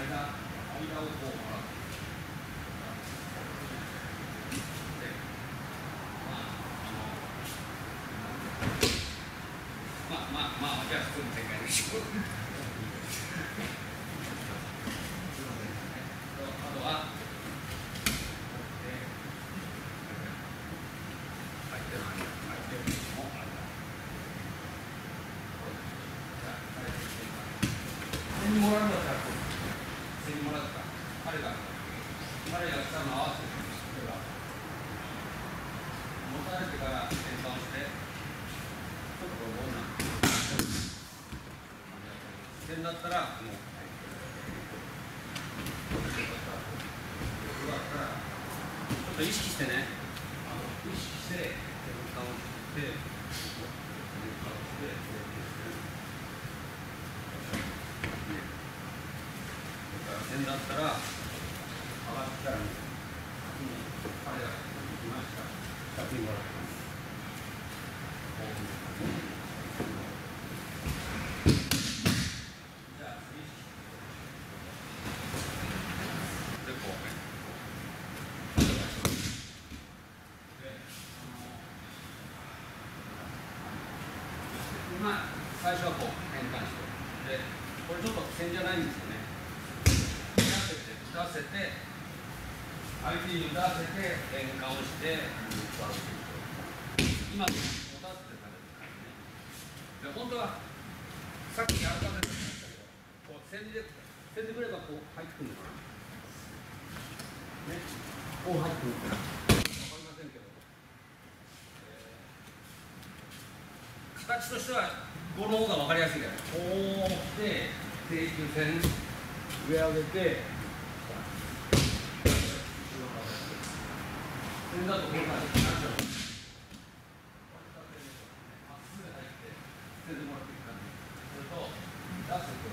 間をこうもらって。まあ、じゃあ普通の展開でしょう。あとは、背にもらうんだったら、背にもらった。彼が下の合わせて、これが持たれてから転換をして、ちょっとこうな。点だったらもう、ちょっと意識してね、意識して転換をして点だったら上がったらね、彼が行きました。先にもらってます。最初はこう変換して、でこれちょっと線じゃないんですよね。打たせて相手に打たせて変換をして今持たせてたんですね。で本当はさっきやらかせてましたけど、こう線でくればこう入ってくるのかな、ね、こう入ってくるのかな、分かりませんけど、形としてはこの方が分かりやすいから、こうして定球線上上げて線だとこうなっちゃう。まっすぐ入って線でもらっていく感じ。それと出せて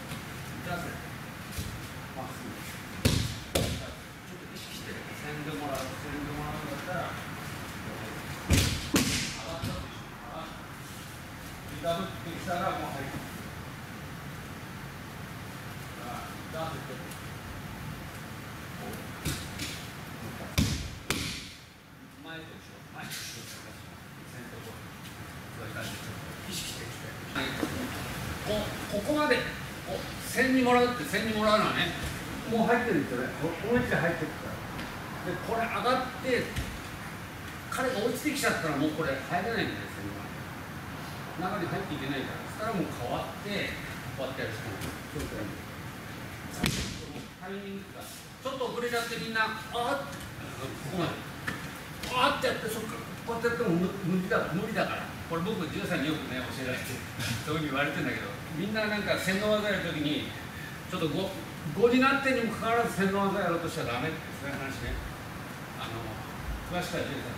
まっすぐちょっと意識して線でもらうんだったらダブってきたらもう入って出せて前と後ろ線とそういう感じで意識してここまで線にもらうって線にもらうのはね、もう入ってるんですよね。この位置で入ってるからで、これ上がって彼が落ちてきちゃったらもうこれ入れないんですよ。中に入っていけないから、そしたらもう変わってこうやってやるしかない。タイミングがちょっと遅れちゃってみんなここまでってやって、そっかこうやってやっても無理だから、これ僕13によくね教えられてそういうふうに言われてんだけど、みんななんか線の技やるときにちょっと5になってにもかかわらず線の技やろうとしちゃダメって、そういう話ね。詳しくは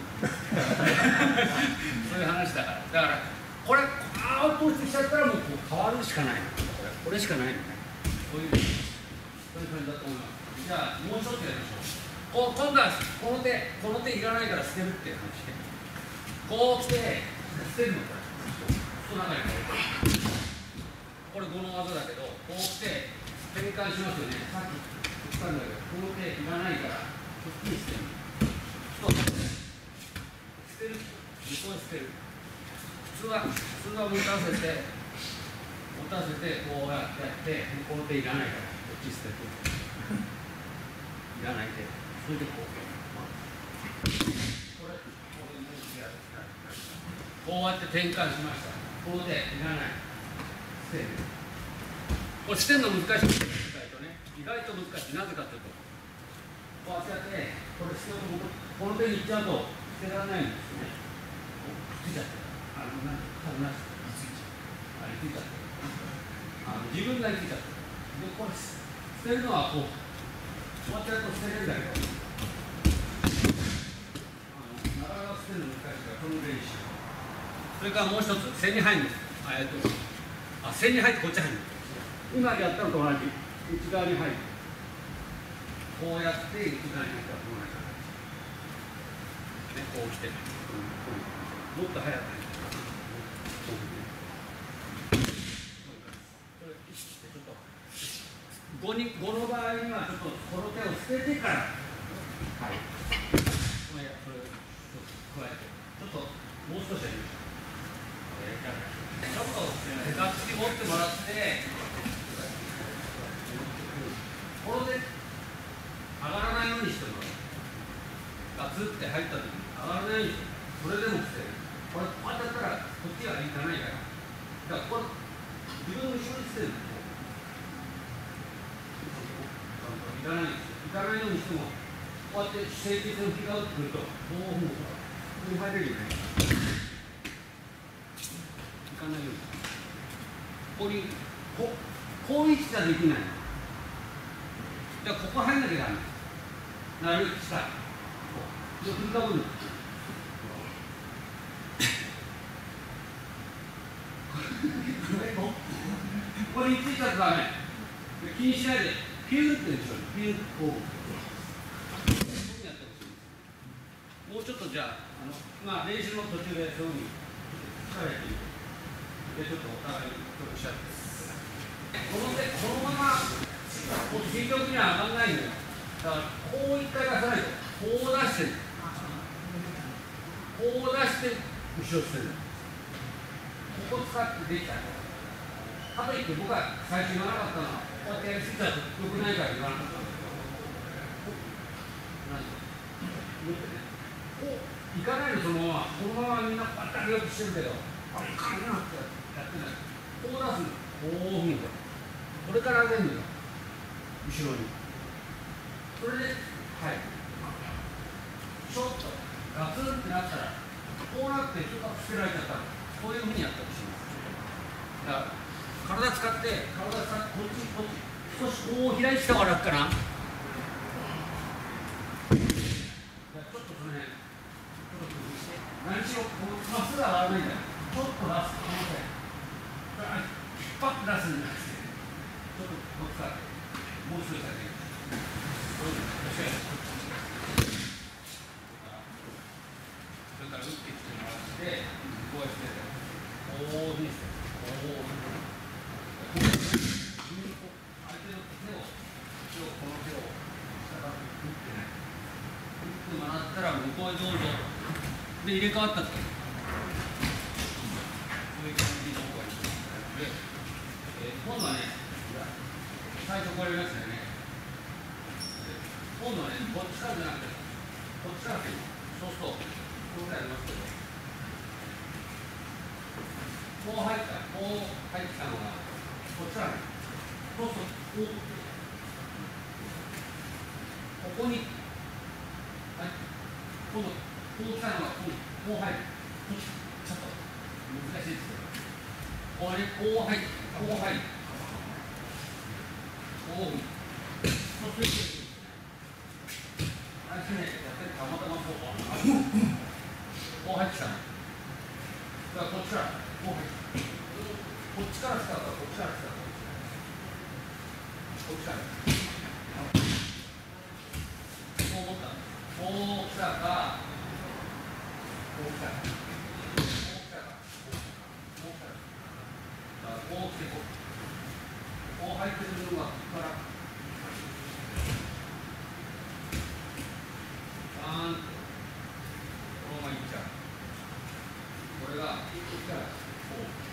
13そういう話だからこれアウトしてきちゃったらもう変わるしかないの。これしかないのね。そういう感じだと思います。じゃあもうちょっとやりましょう。今度はこの手いらないから捨てるっていう話で、こう来て捨てるのこれ中にこれ5の技だけど、こう来て転換しますよね。さっき言ったんだけど、この手いらないからくっきり捨てる。捨てる、向こうに捨てる。普通は持たせてこうやってこの手いらないからこっち捨てていらない手、それでこうやって転換しました。この手いらない捨てる。これ捨てるの難しい。意外と難しい。なぜかというとこうやってこれ捨てようとこの手にいっちゃうと捨てられないんですね。くっついちゃって自分が生きちゃった。で、これ捨てるのはこうやってやると捨てれるんだけど、なかなか捨てるの難しいからこの練習。それからもう一つ線に入るんです。線に入ってこっち入る。今やったのと同じ内側に入る。こうやって内側に入ったらこうなる。こう来てもっと早く入る。意識してちょっと 5の場合にはちょっとこの手を捨ててから、はい、それを加えて、ちょっともう少しやりましょう。ちょっとがっつり持ってもらって、これで上がらないようにしてもらう。ガツって入った時に上がらないようにしてもらう。それでも捨てる。これこうやってやったらこっちがいかないから。だからこれ自分の後ろに捨てる。いかないんですよ。いかないようにしても、こうやって清潔の日が打ってくると、こう入れるよね。いかないように。こういう位置じゃできない。じゃあここ入んなきゃダメ。なるべく下。振りかぶる。これについたらダメ。気にしないで、ピューってでしょ。ピューこう。もうちょっとじゃあ、練習の途中でそういうふうに力やってみて。で、ちょっとお互いに協力し合って。このまま、積極には上がらないんだよ。だから、こう一回出さないと、こう出してる。こう出して、後ろ捨てる。ここ使ってできた。かといって僕は最初言わなかったのは、こうやってやりすぎたらよくないから言わなかったの。こういかないのそのまま、このままみんなバッタリよくしてるけど、あれいかんなってやってない。こう出すの。こう見ると。これから上げるのよ。後ろに。それで、はい。ちょっとガツンってなったら、こうなってちょっと捨てられちゃったら、こういうふうにやったりします。だから体使って、こっち、少しこう開いてた方が楽かな。ちょっとその辺、何しろ、まっすぐ上がらないんだよ。ちょっと出す可能性。引っ張って出すんじゃなくて、ちょっとこっちから、もう少しだけ。それから打ってきてもらって、こうやって、こうにして、こう。相手の手を、この手を、下から打ってない。打ってもらったら、向こうへどうぞ。で、入れ替わったって。そういう感じの方がいいです。で、今度はね、最初これやりましたよね。今度はね、こっちからじゃなくて、こっちからっていう。そうすると、こうやりますけど、こう入ってきたのが、こっちからね、そうすると、ここに、はい、今度、こう来たのが、こう入る。ちょっと、難しいですけど、こう入る。そうすると、たまたまこう入ってきたの。だからこっちから、こう入ってきた。こっちから来たから、こっちから来たから。こっちから。こう思った。こう来たか、こう来たか。こう来たか。こう来たか。だからこう来て、こう入ってくるのが、ここから。このままいっちゃう。これが、こっから、こう。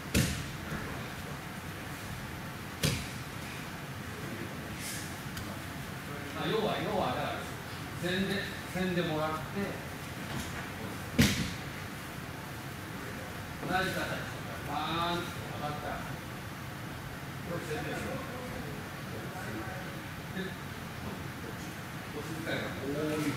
要はだから線でもらって同じ形バーンと上がったらこれ線ですよ。でお小遣いがこういうふうに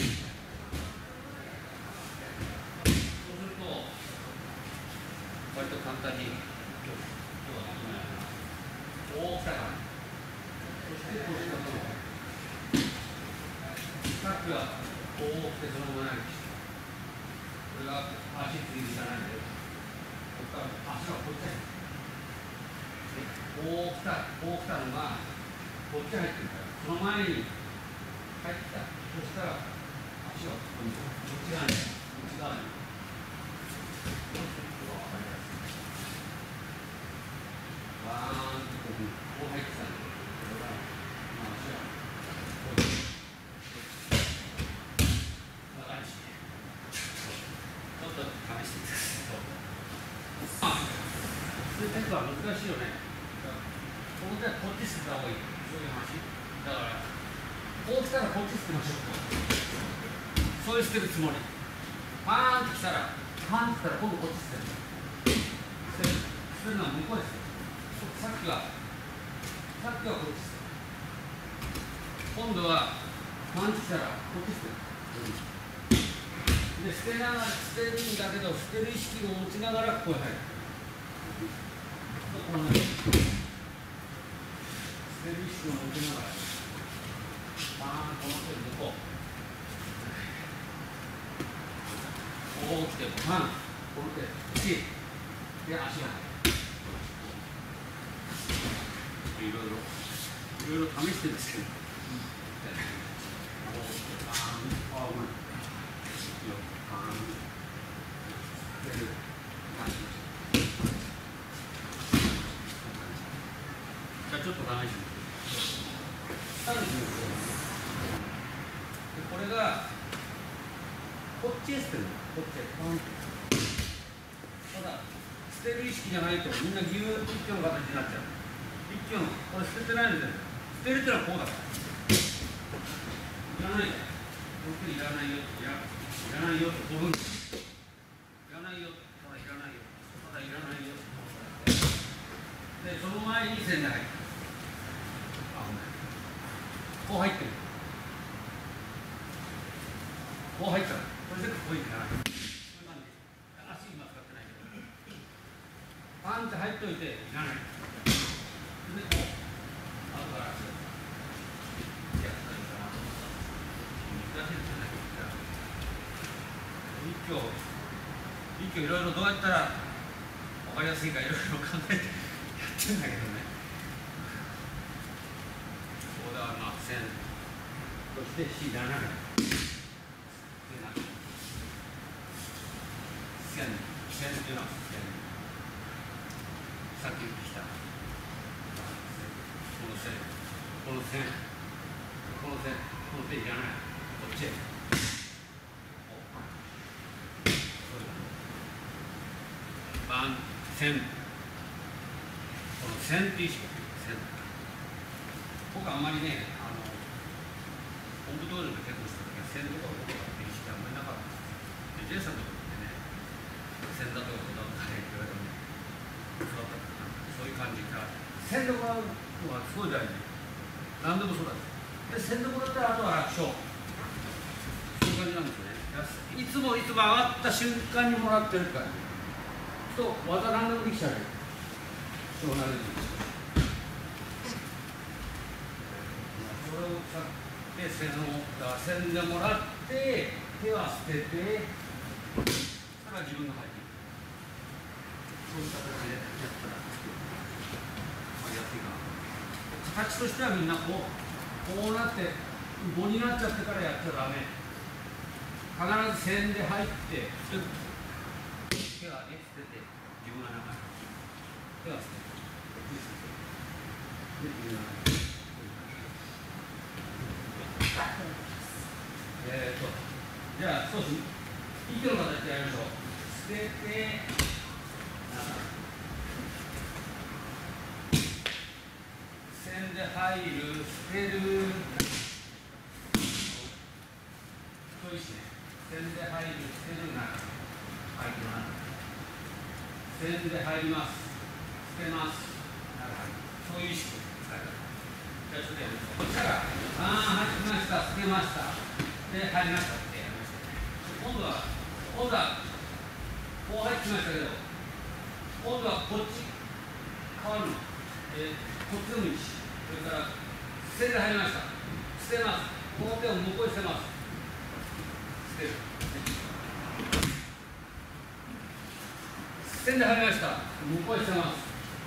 そうすると割と簡単に今日はこう来たからそしてこうしたものさっきはこう来てそのままないし、これが足ついていかないので、ここから足がこっち入って、こう来たのがこっち入ってるから、その前に入ってきた。そしたら足がここにこっち側に、そうすると分かりやすい。バーンとこう入ってきたんで、これがしいよね。この手はこっち捨てた方がいい。そういう話。だから、こう来たらこっち捨てましょう。そういう捨てるつもり。パーンと来たら、パーンと来たら今度こっち捨てる。捨てるのは向こうですよ。さっきはこっち捨てる。今度はパンチしたらこっち捨てる。で、捨てながら捨てるんだけど、捨てる意識を持ちながらここへ入る。このように捨てる意識を持ちながらバーンとこの手を向こう。こう来てパン、この手1で足が入る。いろいろ試してるんですけど、じゃあちょっと試してみて。これがこっちへ捨てるの。こっちへパンと。ただ捨てる意識じゃないとみんなギューッと一挙の形になっちゃう。一挙のこれ捨ててないので、捨てるってのはこうだから。いらないから。本当にいらないよ。いらないよって5分。いらないよ。ただいらないよ。ただいらないよ。で、その前に線で入る。こう入ってる。こう入ったら、これでこういかない。こういう感じ。足今使ってないけど。パンって入っといて、いらない。で、こう。後から足を。やったらいいかな。難しいですよね。一挙いろいろどうやったら分かりやすいかいろいろ考えてやってるんだけどね。ここではまあ線、そして C7 線っていうのは線、さっき言ってきたこの線、この線、この線、この手いらない、こっちへ。線、この線って意識、線。僕はあんまりね、本部通りの結婚した時は線とか動くかっていう意識あんまりなかったんです。で、J さんのとこってね、線だとかだとかね、言われても、そうだったかな、そういう感じから、線でもらうのはすごい大事。何でもそうだで、線でもらったらあとは楽勝。そういう感じなんですね。いつも上がった瞬間にもらってるから。と技何でもできちゃうよ。そうなるんです。それを使って線でもらって手は捨てて、それから自分が入っていく。そういう形でやったら、やっていかな。形としてはみんなこうなって5になっちゃってからやっちゃダメ。必ず線で入って。手はね、捨てて、自分が中に。手は捨てて、で、自分が中に。じゃあ、少し、息の形でやりましょう。捨てて、線で入る、捨てる。そういう意思ね。線で入る、捨てる中。入ってます。線で入ります。捨てます。そういう意識を使います。じゃあちょっとやりましょう。そしたら、入ってきました。捨てました。で、入りましたってやりましたね。今度はこう入ってきましたけど、今度はこっち変わるの。こっちでもいいし、それから線で入りました。捨てます。この手を向こうに捨てます。捨てる。線で入りました。向こうに捨てます。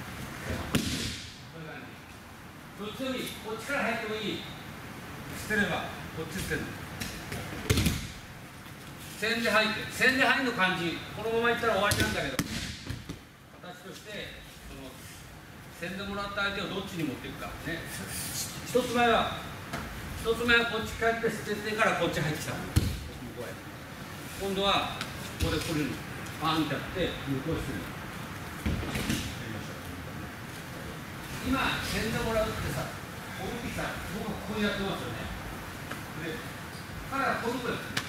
こういう感じ。どっちでもいい。こっちから入ってもいい。捨てれば、こっち捨てる。線で入って、線で入るの感じ。このままいったら終わりなんだけど、形として、線でもらった相手をどっちに持っていくか。ね。一つ目はこっち帰って捨ててからこっち入ってきた。向こうへ。今度は、ここで来るの。パーンってやって、向こうへ捨てる。やりましょう。 今線でもらうってさ、こういう時さ、僕はこうやってますよね。で、彼はこういうことやってる。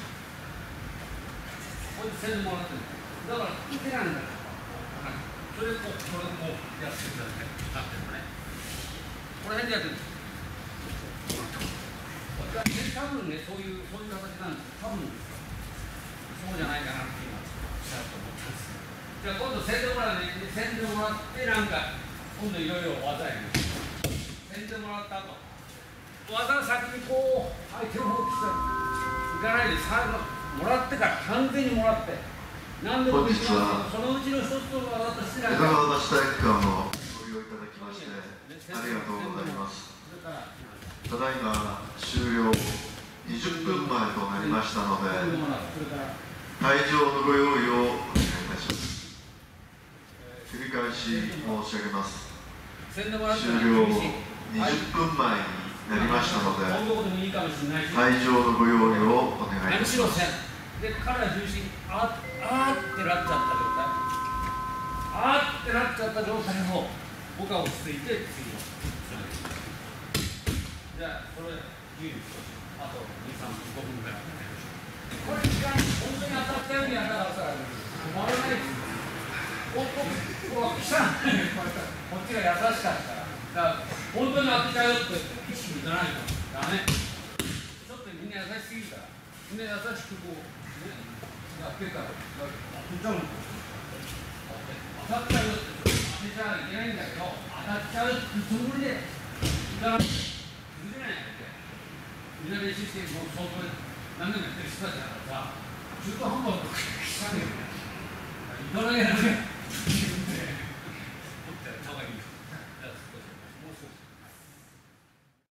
こうやって線でもらってる。だから、いけないんだよ。それでこれもやってください。なってるのね。この辺でやってるんです。多分ね、そういう形なんです。多分そうじゃないかなって今したと思ったんです。じゃあ今度線でもらってなんか今度いろいろ技やります。線でもらった後、技の先にこう相手の方来たいかないで最後もらってから完全にもらって。何でもできますけど、そのうちの一つの技として江戸川橋体育館のご利用いただきましてありがとうございます。ただいま終了20分前となりましたので、会場のご用意をお願いいたします。繰り返し申し上げます。終了20分前になりましたので、会場のご用意をお願いいたします。 で、彼は重心、あってなっちゃった状態。あってなっちゃった状態を僕は落ち着いて次の。じゃあ、これ、10分、あと2、3分、5分ぐらい。これ、時間、本当に当たったようにやったからさ、止まらないですよ。こっちが優しかったら、だから本当に当てたよって意識いかないとダメ。ちょっとみんな優しすぎるから、みんな優しくこう、ね、やってるから、当てちゃうんですよ。当たっちゃうって当てちゃいけないんだけど、当たっちゃうってつもりで、だから、崩れないで、みんな練習して、もう相当何年もやってる人たちだからさ、中途半端なこと聞かねえよね。いかない